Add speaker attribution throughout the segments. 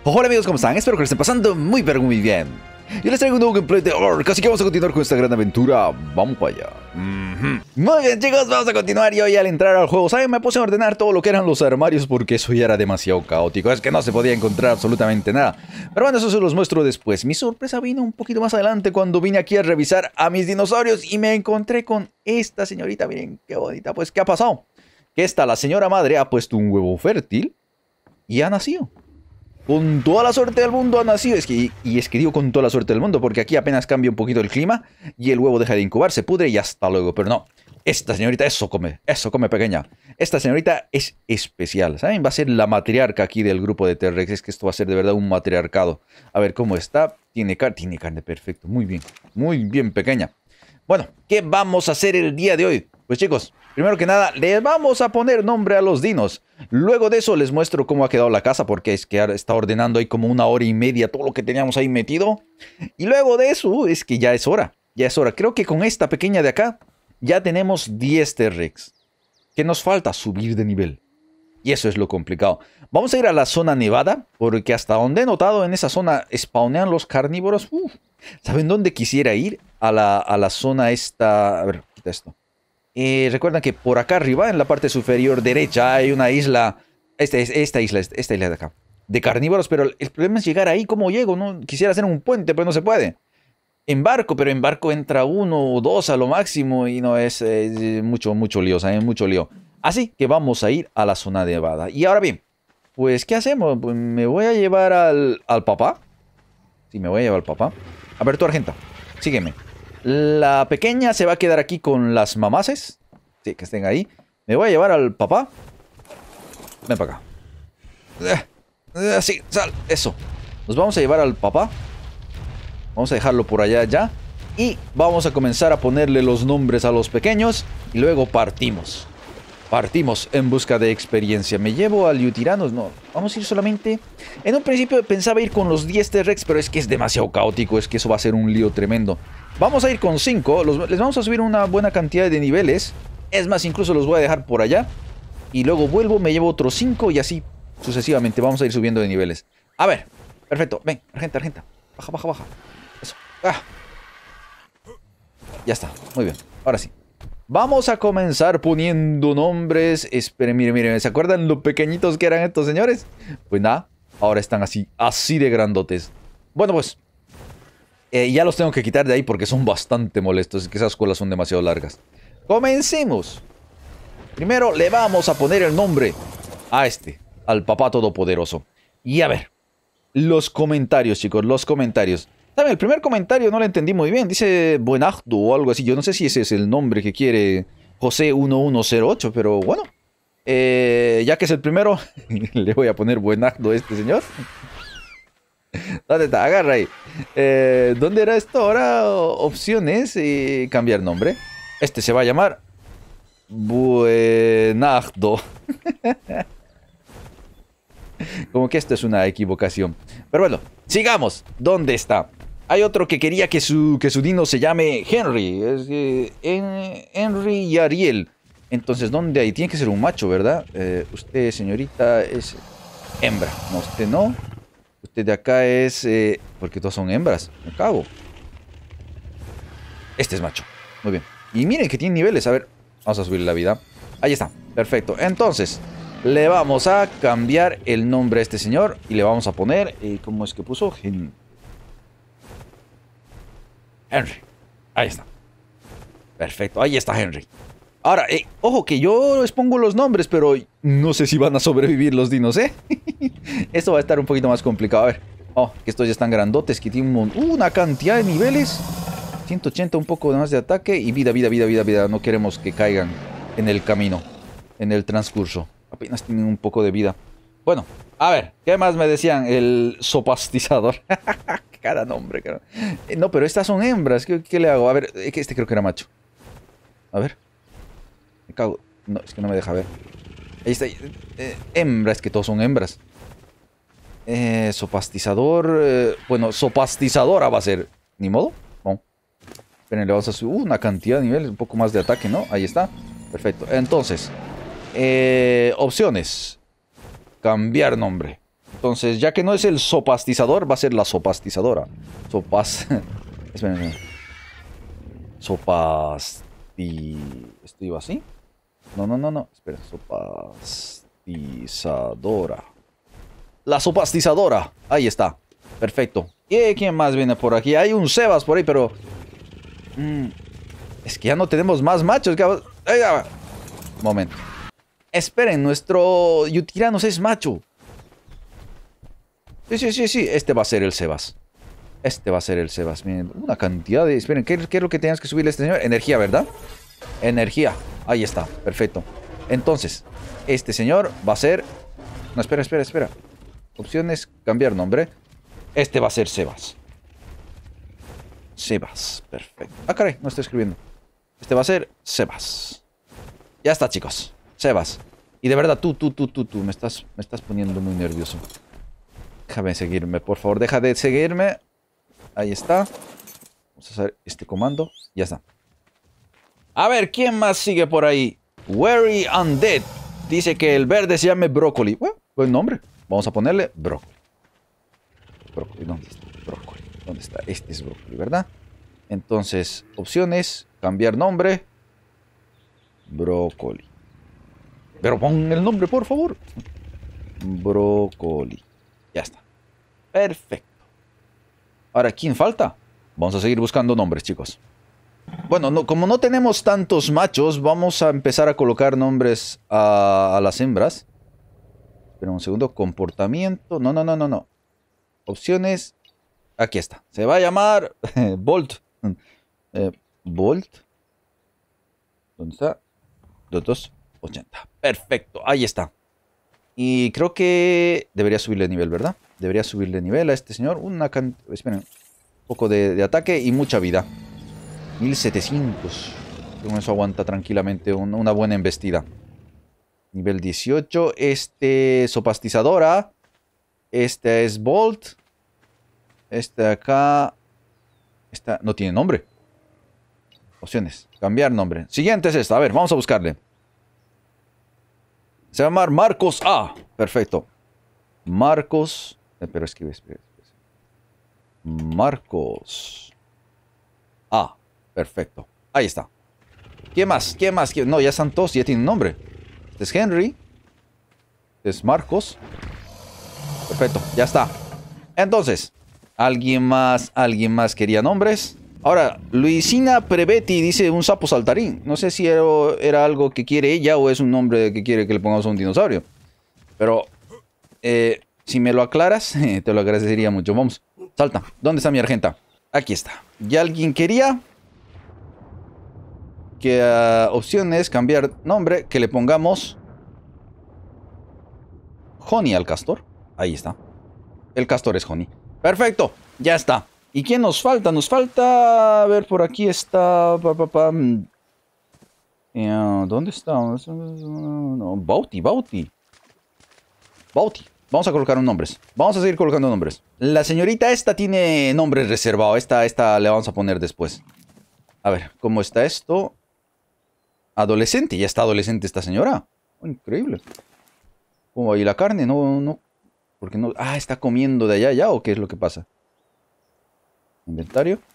Speaker 1: Hola amigos, ¿cómo están? Espero que lo estén pasando muy pero muy bien. Yo les traigo un nuevo gameplay de Ark, así que vamos a continuar con esta gran aventura. Vamos para allá. Muy bien chicos, vamos a continuar. Y hoy al entrar al juego, ¿saben? Me puse a ordenar todo lo que eran los armarios porque eso ya era demasiado caótico. Es que no se podía encontrar absolutamente nada. Pero bueno, eso se los muestro después. Mi sorpresa vino un poquito más adelante cuando vine aquí a revisar a mis dinosaurios y me encontré con esta señorita. Miren qué bonita. Pues, ¿qué ha pasado? Que la señora madre ha puesto un huevo fértil y ha nacido. Con toda la suerte del mundo ha nacido. Y es que digo con toda la suerte del mundo, porque aquí apenas cambia un poquito el clima y el huevo deja de incubar, se pudre y hasta luego. Pero no, esta señorita eso come pequeña. Esta señorita es especial, ¿saben? Va a ser la matriarca aquí del grupo de T-Rex. Es que esto va a ser de verdad un matriarcado. A ver cómo está. Tiene carne, perfecto. Muy bien pequeña. Bueno, ¿qué vamos a hacer el día de hoy? Pues chicos, primero que nada, les vamos a poner nombre a los dinos. Luego de eso les muestro cómo ha quedado la casa, porque es que está ordenando ahí como 1 hora y media todo lo que teníamos ahí metido. Y luego de eso es que ya es hora. Creo que con esta pequeña de acá ya tenemos 10 T-Rex. ¿Qué nos falta? Subir de nivel. Y eso es lo complicado. Vamos a ir a la zona nevada, porque hasta donde he notado en esa zona spawnean los carnívoros. ¿Saben dónde quisiera ir? A la zona esta... A ver, quita esto. Recuerdan que por acá arriba, en la parte superior derecha, hay una isla. Esta isla de acá. De carnívoros, pero el problema es llegar ahí. ¿Cómo llego? ¿No? Quisiera hacer un puente, pero no se puede. En barco, pero en barco entra 1 o 2 a lo máximo. Y no es mucho lío, ¿saben? Mucho lío. Así que vamos a ir a la zona nevada. Y ahora bien, pues, ¿qué hacemos? Pues me voy a llevar al papá. Sí, me voy a llevar al papá. A ver, tú, Argenta, sígueme. La pequeña se va a quedar aquí con las mamaces. Sí, que estén ahí. Me voy a llevar al papá. Ven para acá. Sí, sal. Eso. Nos vamos a llevar al papá. Vamos a dejarlo por allá ya. Y vamos a comenzar a ponerle los nombres a los pequeños. Y luego partimos. Partimos en busca de experiencia. ¿Me llevo al Yutiranos? No, vamos a ir solamente... En un principio pensaba ir con los 10 T-Rex, pero es que es demasiado caótico. Es que eso va a ser un lío tremendo. Vamos a ir con 5. Les vamos a subir una buena cantidad de niveles. Es más, incluso los voy a dejar por allá. Y luego vuelvo, me llevo otros 5 y así sucesivamente. Vamos a ir subiendo de niveles. A ver, perfecto. Ven, Argenta. Baja. Eso. Ya está, muy bien. Ahora sí. Vamos a comenzar poniendo nombres. Esperen, miren. ¿Se acuerdan lo pequeñitos que eran estos señores? Pues nada, ahora están así de grandotes. Bueno, pues ya los tengo que quitar de ahí porque son bastante molestos. Es que esas colas son demasiado largas. Comencemos. Primero le vamos a poner el nombre a al papá todopoderoso. Y a ver, los comentarios, chicos, los comentarios. ¿Saben? El primer comentario no lo entendí muy bien. Dice Buenardo o algo así. Yo no sé si ese es el nombre que quiere José1108, pero bueno. Ya que es el primero, le voy a poner Buenardo a este señor. ¿Dónde está? Agarra ahí. ¿Dónde era esto? Ahora opciones y cambiar nombre. Este se va a llamar Buenardo. Como que esto es una equivocación. Pero bueno, sigamos. ¿Dónde está? Hay otro que quería que su dino se llame Henry. Henry y Ariel. Entonces, ¿dónde hay? Tiene que ser un macho, ¿verdad? Usted, señorita, es hembra. No, usted no. Usted de acá es... porque todos son hembras. Me cago. Este es macho. Muy bien. Y miren que tiene niveles. A ver, vamos a subirle la vida. Ahí está. Perfecto. Entonces, le vamos a cambiar el nombre a este señor. Y le vamos a poner... ¿cómo es que puso? Henry. Ahí está. Perfecto. Ahí está Henry. Ahora, ojo que yo les pongo los nombres, pero no sé si van a sobrevivir los dinos, ¿eh? Esto va a estar un poquito más complicado. A ver. Oh, que estos ya están grandotes, que tienen una cantidad de niveles. 180, un poco más de ataque. Y vida. No queremos que caigan en el camino, en el transcurso. Apenas tienen un poco de vida. Bueno, a ver, ¿qué más me decían? El sopastizador. Cada nombre, cara. No, pero estas son hembras. ¿Qué le hago? A ver, este creo que era macho. A ver. Me cago. No, es que no me deja ver. Ahí está. Hembras, que todos son hembras. Sopastizador. Bueno, sopastizadora va a ser. Ni modo. No. Esperen, le vamos a subir una cantidad de niveles. Un poco más de ataque, ¿no? Ahí está. Perfecto. Entonces. Opciones. Cambiar nombre. Entonces, ya que no es el sopastizador, va a ser la sopastizadora. Esperen. ¿Esto iba así? No. Espera. Sopastizadora. La sopastizadora. Ahí está. Perfecto. ¿Y quién más viene por aquí? Hay un Sebas por ahí, pero... es que ya no tenemos más machos. Momento. Esperen, nuestro Yutiranos es macho. Sí. Este va a ser el Sebas. Miren, una cantidad de... Esperen, ¿qué es lo que teníamos que subirle a este señor? Energía, ¿verdad? Energía. Ahí está. Perfecto. Entonces, este señor va a ser... No, espera. Opciones, cambiar nombre. Este va a ser Sebas. Perfecto. Ah, caray, no estoy escribiendo. Este va a ser Sebas. Ya está, chicos. Sebas. Y de verdad, tú. Me estás poniendo muy nervioso. Déjame seguirme, por favor. Deja de seguirme. Ahí está. Vamos a hacer este comando. Ya está. A ver, ¿quién más sigue por ahí? Weary Undead. Dice que el verde se llame Brócoli. Bueno, buen nombre. Vamos a ponerle Brócoli. ¿Dónde está? Brócoli. ¿Dónde está? Este es Brócoli, ¿verdad? Entonces, opciones. Cambiar nombre. Brócoli. Pero pon el nombre, por favor. Brócoli. Ya está. Perfecto. Ahora, ¿quién falta? Vamos a seguir buscando nombres, chicos. Bueno, como no tenemos tantos machos, vamos a empezar a colocar nombres a las hembras. Espera un segundo. Comportamiento. No. Opciones. Aquí está. Se va a llamar Bolt. Bolt. ¿Dónde está? 2280. Perfecto. Ahí está. Y creo que debería subirle nivel, ¿verdad? Debería subirle nivel a este señor. Esperen. Un poco de ataque y mucha vida. 1700. Con eso aguanta tranquilamente una buena embestida. Nivel 18. Sopastizadora. Este es Bolt. Este de acá. Esta no tiene nombre. Opciones. Cambiar nombre. Siguiente es esta. A ver, vamos a buscarle. Se va a llamar Marcos A. Perfecto. Marcos. Pero escribe. Marcos A. Perfecto. Ahí está. ¿Quién más? No, ya están todos. Ya tienen nombre. Este es Henry. Este es Marcos. Perfecto. Ya está. Entonces, ¿alguien más quería nombres? Ahora, Luisina Prevetti dice un sapo saltarín. No sé si era algo que quiere ella o es un nombre que quiere que le pongamos a un dinosaurio. Pero, si me lo aclaras, te lo agradecería mucho. Vamos, salta. ¿Dónde está mi argenta? Aquí está. ¿Ya alguien quería? Que opción es cambiar nombre, que le pongamos Honey al castor. Ahí está. El castor es Honey. Perfecto, ya está. ¿Y quién nos falta? Nos falta... A ver, por aquí está... ¿Dónde está? No, Bauti. Vamos a colocar un nombres. Vamos a seguir colocando nombres. La señorita esta tiene nombres reservados. Esta le vamos a poner después. A ver, ¿cómo está esto? Adolescente. Ya está adolescente esta señora. Oh, increíble. ¿Cómo va ahí la carne? No. ¿Por qué no? Ah, ¿está comiendo de allá ya o qué es lo que pasa? Inventario.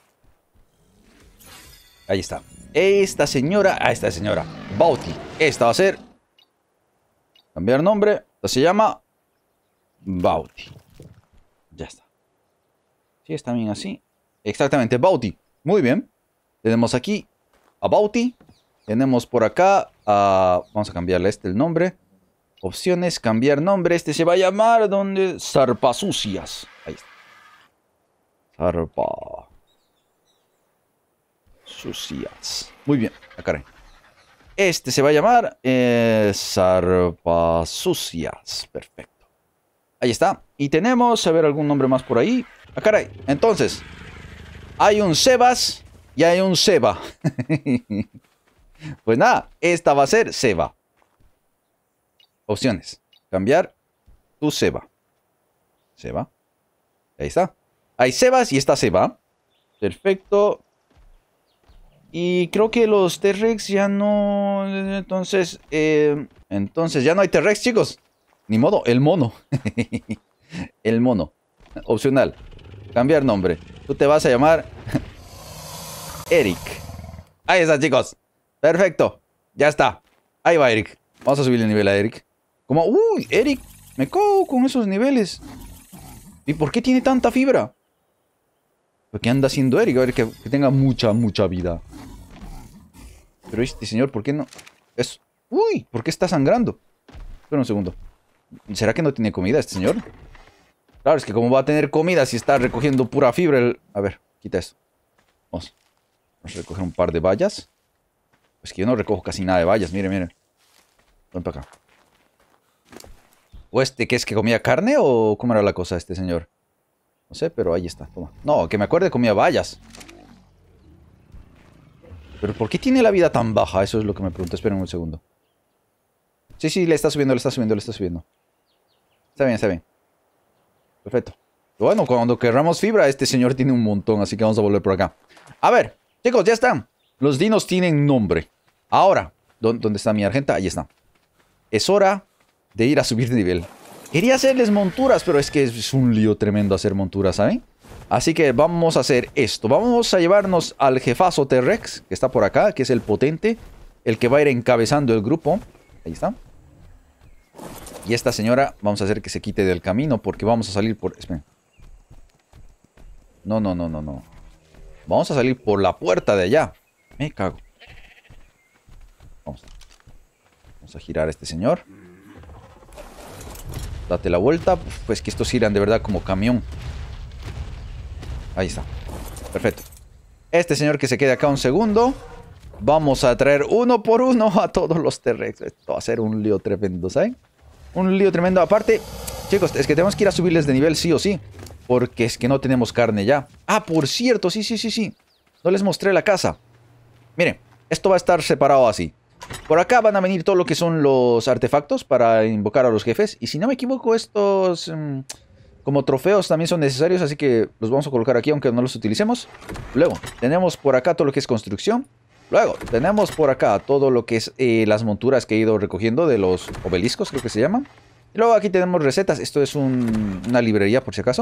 Speaker 1: Ahí está. Esta señora. Bauti. Esta va a ser. Cambiar nombre. Esta se llama Bauti. Ya está. Sí, está bien así. Exactamente, Bauti. Muy bien. Tenemos aquí a Bauti. Tenemos por acá a... Vamos a cambiarle el nombre. Opciones, cambiar nombre. Este se va a llamar... ¿Dónde? Zarpasucias. Ahí está. Zarpasucias. Muy bien. Acá. Este se va a llamar... Zarpasucias. Perfecto. Ahí está. Y tenemos... A ver, algún nombre más por ahí. Ah, caray. Entonces... Hay un Sebas y hay un Seba. Pues nada, esta va a ser Seba. Opciones. Cambiar tu Seba. Seba. Ahí está. Hay Sebas y está Seba. Perfecto. Y creo que los T-Rex ya no... Entonces ya no hay T-Rex, chicos. Ni modo, el mono. El mono. Opcional. Cambiar nombre. Tú te vas a llamar Eric. Ahí está, chicos. Perfecto. Ya está. Ahí va Eric. Vamos a subir el nivel a Eric. Como, uy, Eric. Me cago con esos niveles. ¿Y por qué tiene tanta fibra? ¿Qué anda haciendo Eric? A ver, que tenga mucha vida. Pero este señor, ¿por qué no? Eso. Uy, ¿por qué está sangrando? Espera un segundo. ¿Será que no tiene comida este señor? Claro, es que como va a tener comida si está recogiendo pura fibra. A ver, quita eso. Vamos a recoger un par de bayas. Es que yo no recojo casi nada de bayas. Miren. Ven para acá. ¿O este qué es que comía carne o cómo era la cosa este señor? No sé, pero ahí está. Toma. No, que me acuerde comía bayas. Pero ¿por qué tiene la vida tan baja? Eso es lo que me pregunto. Esperen un segundo. Sí, le está subiendo. Está bien. Perfecto. Bueno, cuando querramos fibra, este señor tiene un montón, así que vamos a volver por acá. A ver, chicos, ya están. Los dinos tienen nombre. Ahora, ¿dónde está mi argenta? Ahí está. Es hora de ir a subir de nivel. Quería hacerles monturas, pero es que es un lío tremendo hacer monturas, ¿saben? Así que vamos a hacer esto. Vamos a llevarnos al jefazo T-Rex, que está por acá, que es el potente, el que va a ir encabezando el grupo. Ahí está. Y esta señora, vamos a hacer que se quite del camino, porque vamos a salir por... Esperen. No. Vamos a salir por la puerta de allá. Me cago. Vamos a girar a este señor. Date la vuelta. Pues que estos giran de verdad como camión. Ahí está. Perfecto. Este señor que se quede acá un segundo. Vamos a traer uno por uno a todos los T-Rex. Esto va a ser un lío tremendo, ¿saben? Un lío tremendo. Aparte, chicos, es que tenemos que ir a subirles de nivel sí o sí. Porque es que no tenemos carne ya. Ah, por cierto, sí. No les mostré la casa. Miren, esto va a estar separado así. Por acá van a venir todo lo que son los artefactos para invocar a los jefes. Y si no me equivoco, estos como trofeos también son necesarios. Así que los vamos a colocar aquí, aunque no los utilicemos. Luego, tenemos por acá todo lo que es construcción. Luego, tenemos por acá todo lo que es las monturas que he ido recogiendo de los obeliscos, creo que se llaman. Y luego aquí tenemos recetas. Esto es una librería, por si acaso.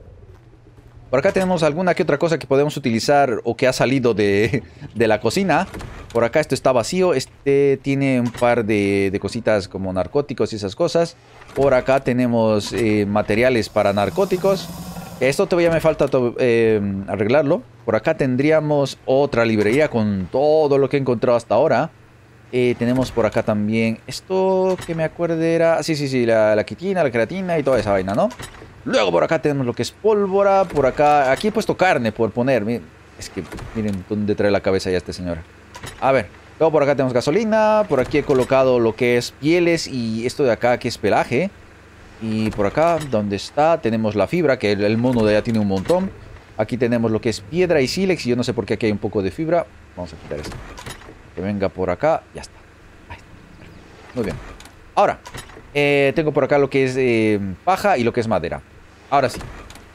Speaker 1: Por acá tenemos alguna que otra cosa que podemos utilizar o que ha salido de la cocina. Por acá esto está vacío. Este tiene un par de cositas como narcóticos y esas cosas. Por acá tenemos materiales para narcóticos. Esto todavía me falta arreglarlo. Por acá tendríamos otra librería con todo lo que he encontrado hasta ahora. Tenemos por acá también esto que me acuerde era... Sí, la quitina, la creatina y toda esa vaina, ¿no? Luego por acá tenemos lo que es pólvora. Por acá... Aquí he puesto carne por poner. Es que miren dónde trae la cabeza ya este señor. A ver. Luego por acá tenemos gasolina. Por aquí he colocado lo que es pieles. Y esto de acá que es pelaje. Y por acá, donde está, tenemos la fibra. Que el mono de allá tiene un montón. Aquí tenemos lo que es piedra y sílex. Y yo no sé por qué aquí hay un poco de fibra. Vamos a quitar esto. Que venga por acá. Ya está. Ahí está. Muy bien. Ahora. Tengo por acá lo que es paja y lo que es madera. Ahora sí.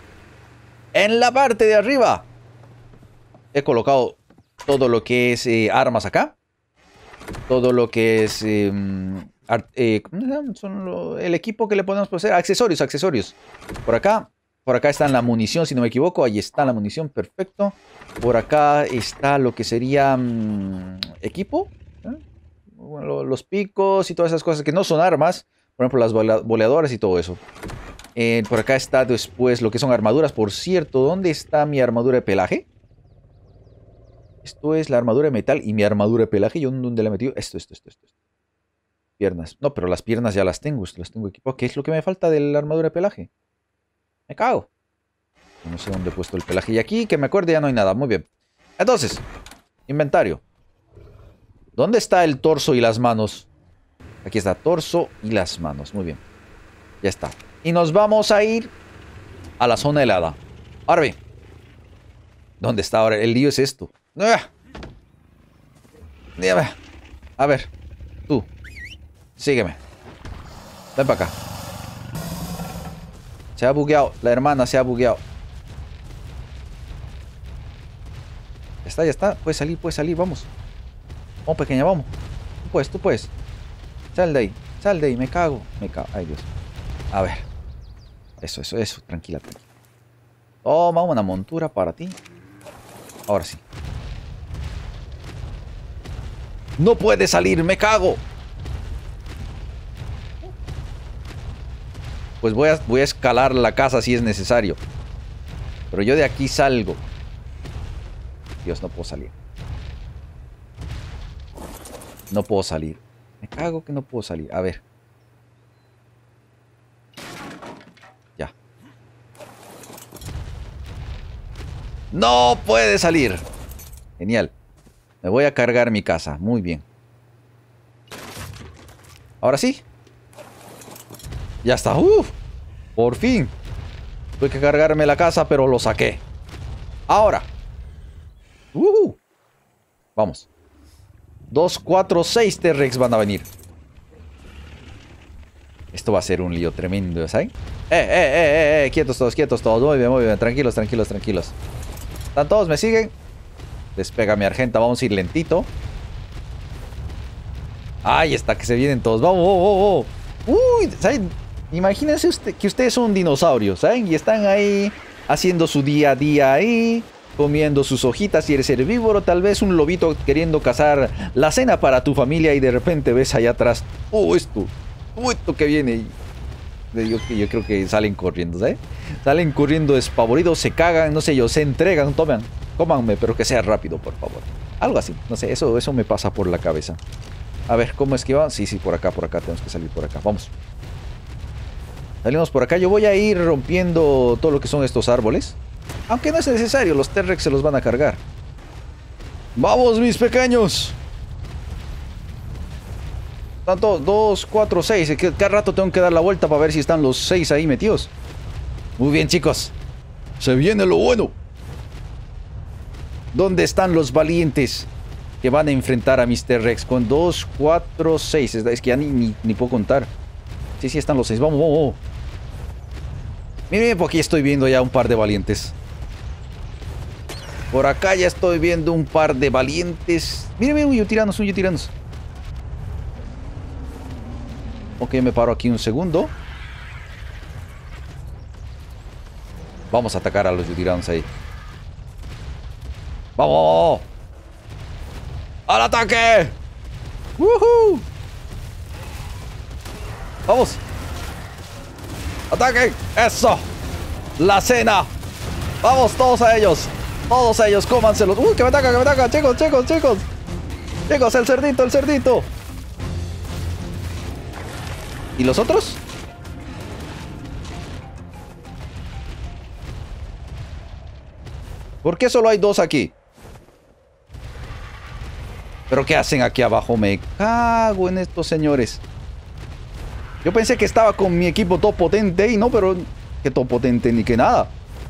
Speaker 1: En la parte de arriba he colocado todo lo que es armas acá. Todo lo que es ¿cómo se llama? El equipo que le podemos poner. Accesorios. Por acá está la munición, si no me equivoco. Ahí está la munición, perfecto. Por acá está lo que sería equipo. Bueno, los picos y todas esas cosas que no son armas. Por ejemplo, las boleadoras y todo eso. Por acá está después lo que son armaduras. Por cierto, ¿dónde está mi armadura de pelaje? Esto es la armadura de metal y mi armadura de pelaje. ¿Yo dónde la he metido? Esto. Piernas. No, pero las piernas ya las tengo. Las tengo equipadas. ¿Qué es lo que me falta de la armadura de pelaje? Me cago. No sé dónde he puesto el pelaje. Y aquí, que me acuerde, ya no hay nada. Muy bien. Entonces, inventario. ¿Dónde está el torso y las manos? Aquí está, torso y las manos. Muy bien. Ya está. Y nos vamos a ir a la zona helada. Ahora bien. ¿Dónde está ahora? El lío es esto. A ver. Tú. Sígueme. Ven para acá. Se ha bugueado. La hermana se ha bugueado. Ya está. Puedes salir. Vamos. Vamos, pequeña, vamos. Tú puedes. Sal de ahí. Me cago. Ay, Dios. A ver. Eso. Tranquila, tranquila. Toma una montura para ti. Ahora sí. ¡No puede salir! ¡Me cago! Pues voy a escalar la casa si es necesario. Pero yo de aquí salgo. Dios, no puedo salir. No puedo salir. Me cago que no puedo salir. A ver. Ya. ¡No puede salir! Genial. Me voy a cargar mi casa. Muy bien. Ahora sí. Ya está. ¡Uf! Por fin. Tuve que cargarme la casa, pero lo saqué. Ahora. Vamos. 2, 4, 6 T-Rex van a venir. Esto va a ser un lío tremendo, ¿saben? Quietos todos. Muy bien. Tranquilos. ¿Están todos? ¿Me siguen? Despega mi argenta. Vamos a ir lentito. Ahí está, que se vienen todos. Vamos. Uy, ¿saben? Imagínense que ustedes son dinosaurios, ¿saben? Y están ahí haciendo su día a día ahí, comiendo sus hojitas. Si eres herbívoro, tal vez un lobito queriendo cazar la cena para tu familia y de repente ves allá atrás, esto que viene. Yo creo que salen corriendo, ¿sabes? Salen corriendo despavoridos, se cagan, no sé yo, se entregan, cómanme, pero que sea rápido, por favor. Algo así, no sé, eso me pasa por la cabeza. A ver, ¿cómo es que va? Sí, por acá, tenemos que salir por acá, vamos. Salimos por acá, yo voy a ir rompiendo todo lo que son estos árboles. Aunque no es necesario, los T-Rex se los van a cargar. ¡Vamos, mis pequeños! Tanto, 2, 4, 6. Cada rato tengo que dar la vuelta para ver si están los 6 ahí metidos. Muy bien, chicos. Se viene lo bueno. ¿Dónde están los valientes que van a enfrentar a mis T-Rex? Con 2, 4, 6. Es que ya ni puedo contar. Sí, están los 6. Vamos. Miren, por aquí estoy viendo ya un par de valientes. Por acá ya estoy viendo un par de valientes. Miren, un Yutiranos. Ok, me paro aquí un segundo. Vamos a atacar a los Yutiranos ahí. ¡Vamos! ¡Al ataque! ¡Woohoo! ¡Vamos! ¡Ataquen! ¡Eso! ¡La cena! ¡Vamos todos a ellos! Todos ellos, cómanselos. ¡Uy, que me ataca! ¡Chicos! ¡Chicos, el cerdito! ¿Y los otros? ¿Por qué solo hay 2 aquí? ¿Pero qué hacen aquí abajo? Me cago en estos señores. Yo pensé que estaba con mi equipo todo potente y no, pero... que todo potente ni que nada.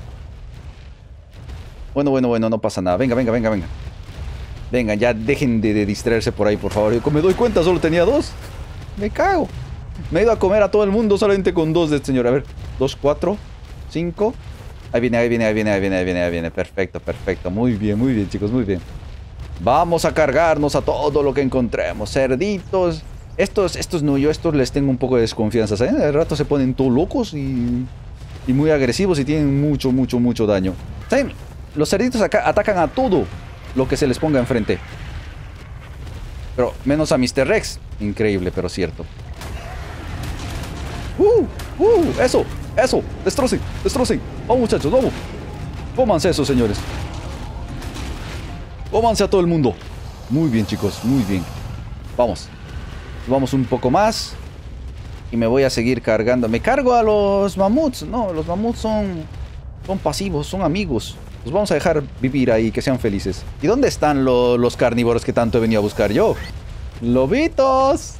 Speaker 1: Bueno, no pasa nada. Venga. Venga, ya dejen de distraerse por ahí, por favor. Yo me doy cuenta, solo tenía 2. Me cago. Me he ido a comer a todo el mundo solamente con 2 de este señor. A ver, 2, 4, 5. Ahí viene. Perfecto. Muy bien, chicos, muy bien. Vamos a cargarnos a todo lo que encontremos. Cerditos. Estos no, yo a estos les tengo un poco de desconfianza, ¿saben? De rato se ponen todos locos y muy agresivos y tienen mucho daño. ¿Saben? Los cerditos acá atacan a todo lo que se les ponga enfrente. Pero menos a Mr. Rex. Increíble, pero cierto. Eso. Destrocen. Vamos, muchachos, vamos. Cómanse eso, señores. Cómanse a todo el mundo. Muy bien, chicos, muy bien. Vamos un poco más. Y me voy a seguir cargando. Me cargo a los mamuts. No, los mamuts son pasivos, son amigos. Los vamos a dejar vivir ahí, que sean felices. ¿Y dónde están los carnívoros que tanto he venido a buscar yo? ¡Lobitos!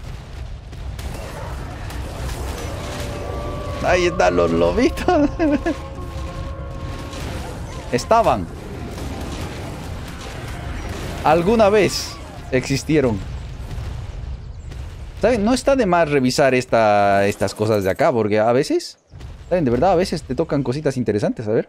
Speaker 1: Ahí están los lobitos. Estaban. Alguna vez existieron. ¿Saben? No está de más revisar estas cosas de acá, porque a veces, ¿saben? De verdad, a veces te tocan cositas interesantes, a ver.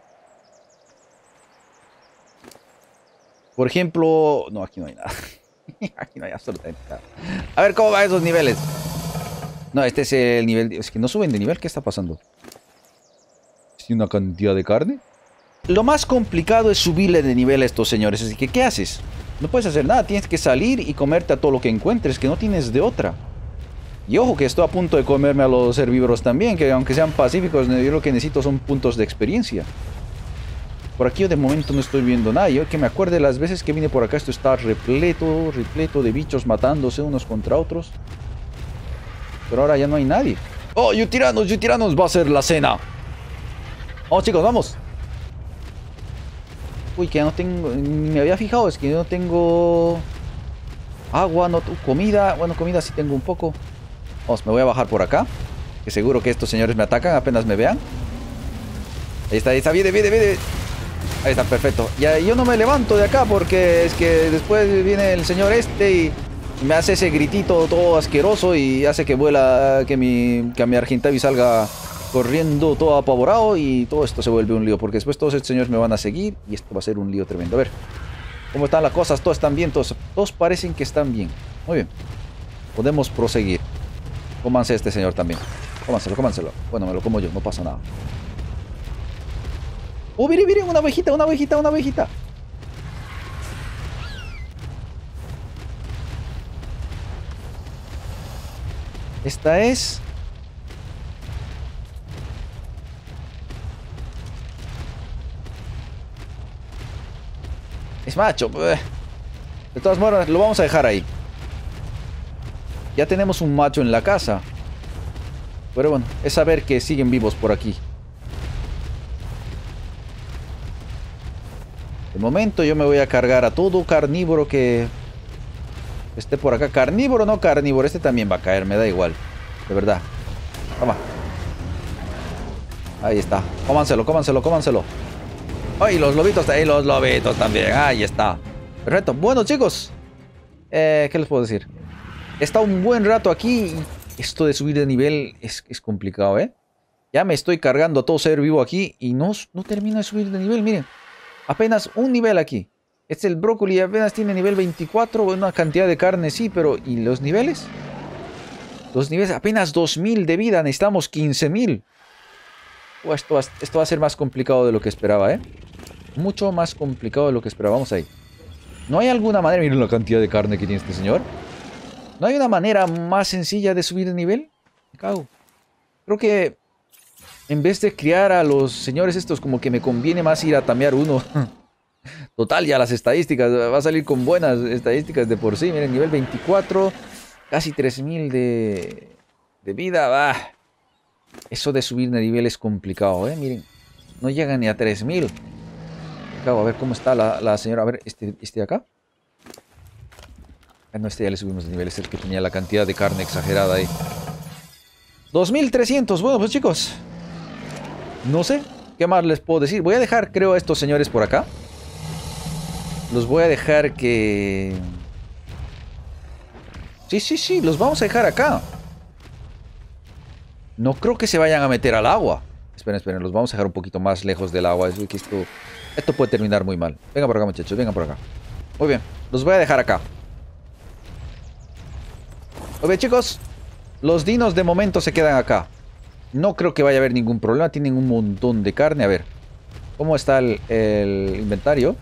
Speaker 1: Por ejemplo... No, aquí no hay nada. Aquí no hay absolutamente nada. A ver, ¿cómo van esos niveles? No, este es el nivel... Es que no suben de nivel, ¿qué está pasando? Tiene una cantidad de carne. Lo más complicado es subirle de nivel a estos señores. Así que, ¿qué haces? No puedes hacer nada. Tienes que salir y comerte a todo lo que encuentres, que no tienes de otra. Y ojo que estoy a punto de comerme a los herbívoros también, que aunque sean pacíficos, yo lo que necesito son puntos de experiencia. Por aquí yo de momento no estoy viendo nada. Yo que me acuerde las veces que vine por acá, esto está repleto de bichos matándose unos contra otros. Pero ahora ya no hay nadie. ¡Oh, Yutiranos! Va a ser la cena. Vamos, chicos, vamos. Uy, que ya no tengo... Me había fijado, es que yo no tengo... agua, no... comida. Bueno, comida sí tengo un poco. Vamos, me voy a bajar por acá. Que seguro que estos señores me atacan apenas me vean. Ahí está, viene. Ahí está, perfecto. Ya, yo no me levanto de acá porque es que después viene el señor este y me hace ese gritito todo asqueroso y hace que vuela, que mi Argentavi salga corriendo todo apavorado y todo esto se vuelve un lío porque después todos estos señores me van a seguir y esto va a ser un lío tremendo. A ver, ¿cómo están las cosas? ¿Todos están bien? Todos parecen que están bien. Muy bien. Podemos proseguir. Cómanse este señor también. Cómanselo. Bueno, me lo como yo, no pasa nada. ¡Oh, mire! Una abejita. Esta es... es macho. De todas maneras, lo vamos a dejar ahí. Ya tenemos un macho en la casa. Pero bueno, es saber que siguen vivos por aquí. De momento yo me voy a cargar a todo carnívoro que esté por acá. Carnívoro o no carnívoro, este también va a caer, me da igual. De verdad. Toma. Ahí está. Cómanselo. Ay, los lobitos también. Ahí está. Perfecto. Bueno, chicos. ¿Qué les puedo decir? He estado un buen rato aquí. Esto de subir de nivel es complicado, ¿eh? Ya me estoy cargando a todo ser vivo aquí y no termino de subir de nivel, miren. Apenas un nivel aquí. Este es el brócoli, apenas tiene nivel 24. Una cantidad de carne, sí, pero ¿y los niveles? Los niveles, apenas 2000 de vida. Necesitamos 15000. Esto va a ser más complicado de lo que esperaba, ¿eh? Mucho más complicado de lo que esperaba. Vamos ahí. ¿No hay alguna manera? Miren la cantidad de carne que tiene este señor. ¿No hay una manera más sencilla de subir de nivel? Me cago. Creo que en vez de criar a los señores estos, como que me conviene más ir a tamear uno. Total, ya las estadísticas. Va a salir con buenas estadísticas de por sí. Miren, nivel 24. Casi 3000 de vida. Bah. Eso de subir de nivel es complicado, ¿eh? Miren. No llega ni a 3000. Me cago, a ver cómo está la señora. A ver, este de acá. No, este ya le subimos de nivel. Es el que tenía la cantidad de carne exagerada ahí. 2300. Bueno, pues chicos. No sé. ¿Qué más les puedo decir? Voy a dejar, creo, a estos señores por acá. Los voy a dejar que... Sí. Los vamos a dejar acá. No creo que se vayan a meter al agua. Esperen. Los vamos a dejar un poquito más lejos del agua. Es que esto puede terminar muy mal. Vengan por acá, muchachos. Vengan por acá. Muy bien. Los voy a dejar acá. Muy bien, chicos. Los dinos de momento se quedan acá. No creo que vaya a haber ningún problema. Tienen un montón de carne. A ver. ¿Cómo está el inventario?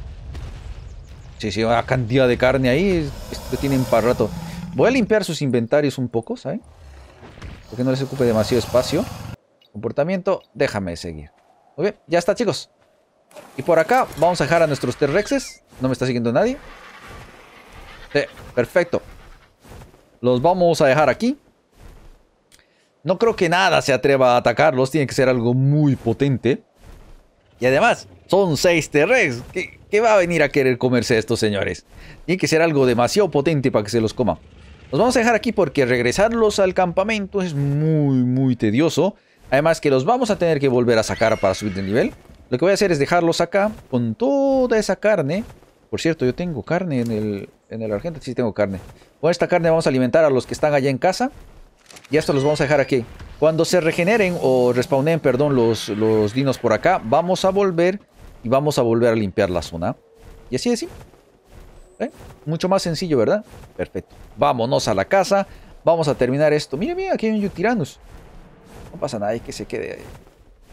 Speaker 1: Sí, una cantidad de carne ahí. Esto tienen para rato. Voy a limpiar sus inventarios un poco, ¿saben? Porque no les ocupe demasiado espacio. Comportamiento. Déjame seguir. Muy bien. Ya está, chicos. Y por acá vamos a dejar a nuestros T-Rexes. No me está siguiendo nadie. Sí, perfecto. Los vamos a dejar aquí. No creo que nada se atreva a atacarlos. Tiene que ser algo muy potente. Y además, son 6 T-Rex. ¿Qué va a venir a querer comerse a estos señores? Tiene que ser algo demasiado potente para que se los coma. Los vamos a dejar aquí porque regresarlos al campamento es muy tedioso. Además que los vamos a tener que volver a sacar para subir de nivel. Lo que voy a hacer es dejarlos acá con toda esa carne. Por cierto, yo tengo carne en el Argenta. Sí, tengo carne. Con esta carne vamos a alimentar a los que están allá en casa. Y esto los vamos a dejar aquí. Cuando se regeneren o respawnen, perdón, los dinos por acá, vamos a volver y vamos a volver a limpiar la zona. Y así es. Mucho más sencillo, ¿verdad? Perfecto. Vámonos a la casa. Vamos a terminar esto. Mira, aquí hay un Yutiranos. No pasa nada, hay que se quede ahí.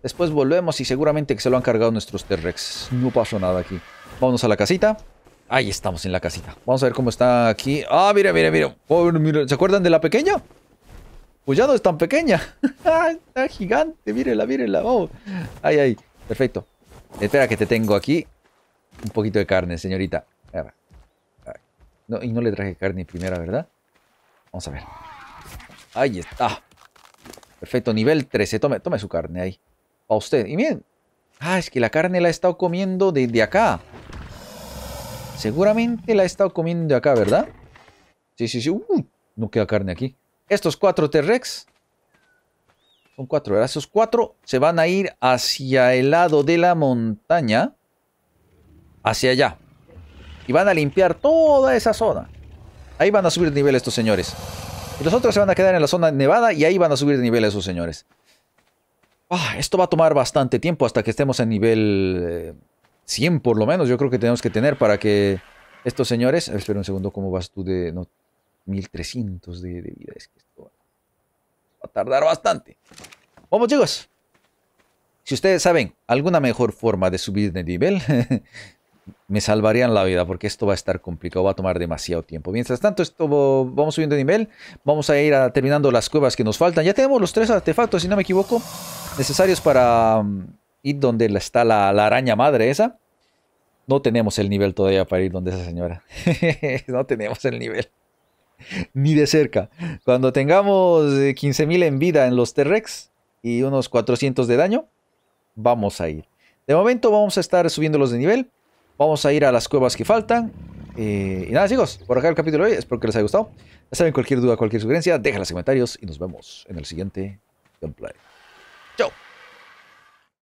Speaker 1: Después volvemos y seguramente que se lo han cargado nuestros T-Rex. No pasó nada aquí. Vámonos a la casita. Ahí estamos en la casita. Vamos a ver cómo está aquí. Ah, mira, mira, mira. Oh, mira. ¿Se acuerdan de la pequeña? Pues ya no es tan pequeña. Está gigante. Mírenla, mírenla. Oh. Ay, ay. Perfecto. Espera que te tengo aquí. Un poquito de carne, señorita. No, y no le traje carne primera, ¿verdad? Vamos a ver. Ahí está. Perfecto, nivel 13. Tome su carne ahí. A usted. Y miren. Ah, es que la carne la he estado comiendo desde acá. Seguramente la he estado comiendo de acá, ¿verdad? Sí, sí, sí. No queda carne aquí. Estos 4 T-Rex. Son 4, ¿verdad? Esos 4 se van a ir hacia el lado de la montaña. Hacia allá. Y van a limpiar toda esa zona. Ahí van a subir de nivel estos señores. Y los otros se van a quedar en la zona nevada y ahí van a subir de nivel esos señores. Esto va a tomar bastante tiempo hasta que estemos en nivel 100 por lo menos. Yo creo que tenemos que tener para que estos señores... espera un segundo, ¿cómo vas tú de...? No, 1300 de vida. Es que esto va a tardar bastante. Vamos, chicos. Si ustedes saben alguna mejor forma de subir de nivel... me salvarían la vida porque esto va a estar complicado, va a tomar demasiado tiempo. Mientras tanto, vamos subiendo de nivel, vamos a ir terminando las cuevas que nos faltan. Ya tenemos los 3 artefactos, si no me equivoco, necesarios para ir donde está la araña madre esa. No tenemos el nivel todavía para ir donde esa señora. No tenemos el nivel. Ni de cerca. Cuando tengamos 15.000 en vida en los T-Rex y unos 400 de daño, vamos a ir. De momento vamos a estar subiéndolos de nivel. Vamos a ir a las cuevas que faltan. Y nada, chicos, por acá el capítulo de hoy. Espero que les haya gustado. Ya saben, cualquier duda, cualquier sugerencia, déjenla en los comentarios y nos vemos en el siguiente gameplay.